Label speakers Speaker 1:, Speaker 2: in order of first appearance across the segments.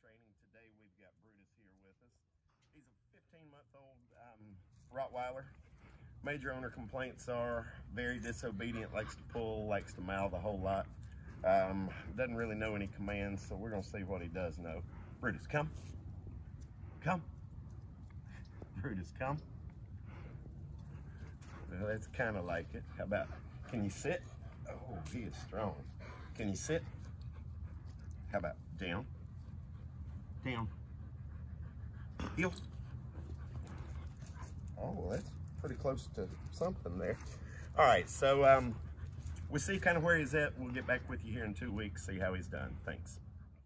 Speaker 1: Training. Today we've got Brutus here with us. He's a 15-month-old Rottweiler. Major owner complaints are very disobedient, likes to pull, likes to mouth a whole lot. Doesn't really know any commands, so we're gonna see what he does know. Brutus, come. Come. Brutus, come. Well, that's kind of like it. How about, can you sit? Oh, he is strong. Can you sit? How about down? Down. Heel. Oh, well, that's pretty close to something there. All right, so we'll see kind of where he's at. We'll get back with you here in 2 weeks, see how he's done. Thanks.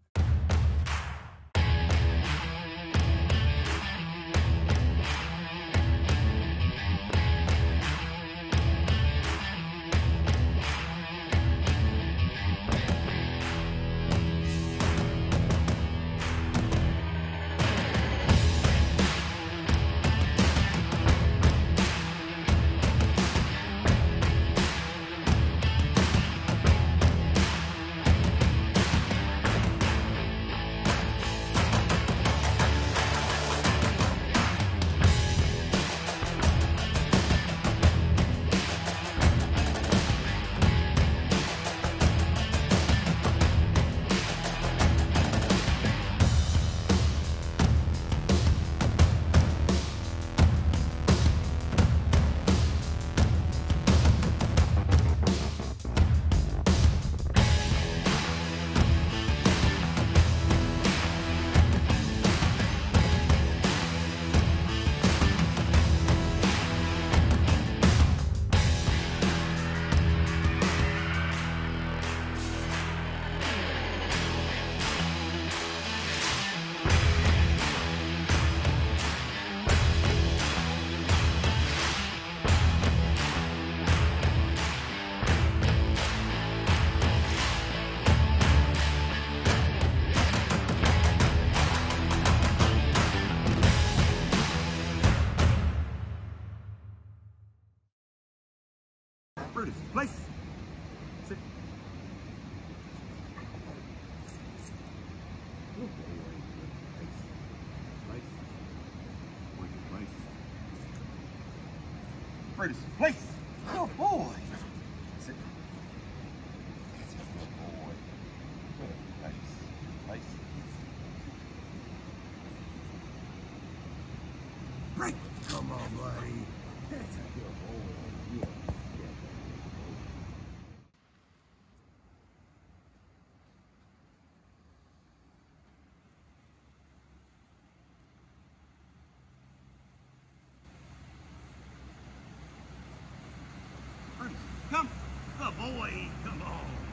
Speaker 1: Brutus, place. Sit. Good boy. Place. Place. Wicked place. Brutus, place. Good boy. Sit. That's a good boy. Good place. Place. Break. Come on, buddy. That's a good boy. Yeah. Come, good boy, come on.